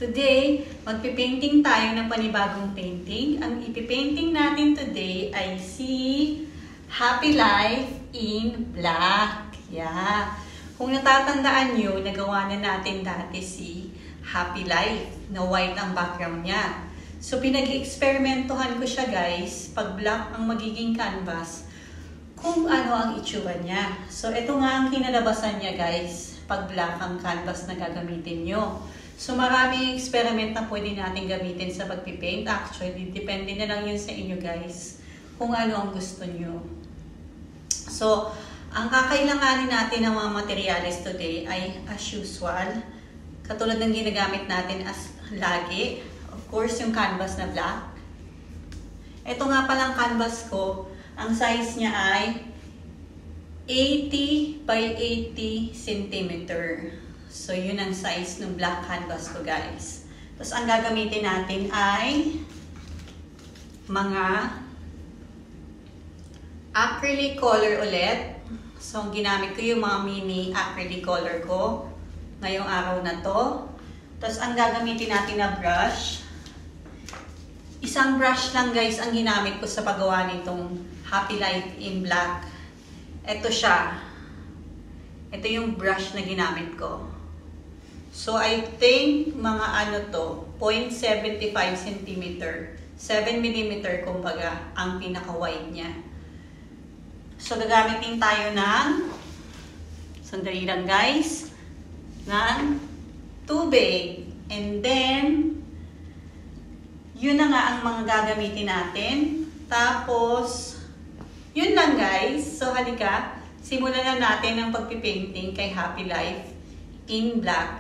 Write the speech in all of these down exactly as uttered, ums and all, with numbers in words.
Today, magpipainting tayo ng panibagong painting. Ang ipipainting natin today ay si Happy Life in Black. Yeah. Kung natatandaan nyo, nagawa na natin dati si Happy Life na white ang background niya. So, pinag-experimentohan ko siya guys, pag black ang magiging canvas, kung ano ang itsura niya. So, ito nga ang kinalabasan niya guys, pag black ang canvas na gagamitin nyo. So, maraming experiment na pwede natin gamitin sa pagpipaint. Actually, depende na lang yun sa inyo guys, kung ano ang gusto nyo. So, ang kakailanganin natin ng mga materials today ay as usual, katulad ng ginagamit natin as lagi. Of course, yung canvas na black. Ito nga palang canvas ko, ang size niya ay eighty by eighty centimeter. So, yun ang size ng black canvas ko, guys. Tapos, ang gagamitin natin ay mga acrylic color ulit. So, ang ginamit ko yung mga mini acrylic color ko ngayong araw na to. Tapos, ang gagamitin natin na brush. Isang brush lang, guys, ang ginamit ko sa paggawa nitong Happy Life in Black. Ito siya. Ito yung brush na ginamit ko. So, I think mga ano to, zero point seven five centimeter. seven millimeter, kumbaga, ang pinaka-wide niya. So, gagamitin tayo ng, sandali lang guys, ng tubig. And then, yun na nga ang mga gagamitin natin. Tapos, yun lang guys. So, halika, simulan na natin ang pagpipainting kay Happy Life in Black.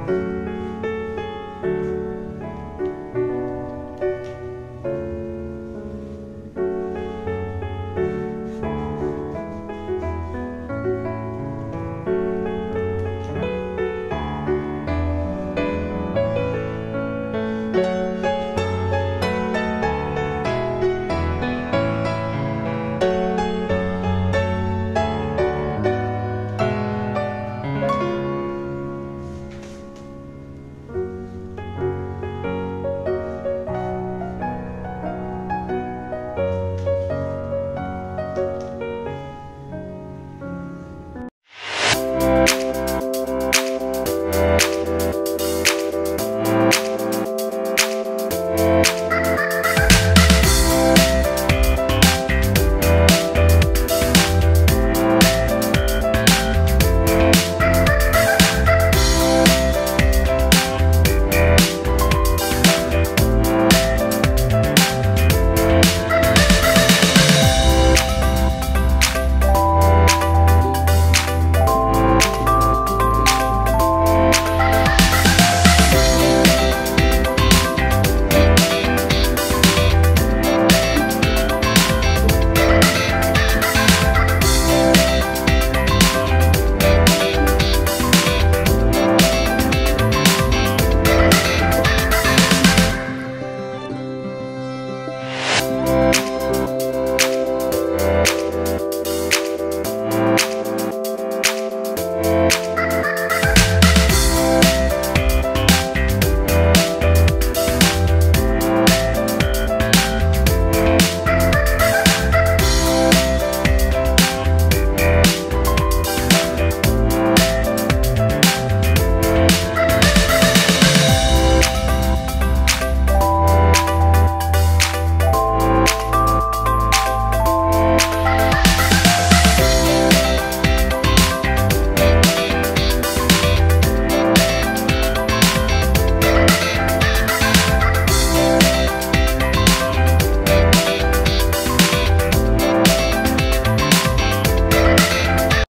Bye.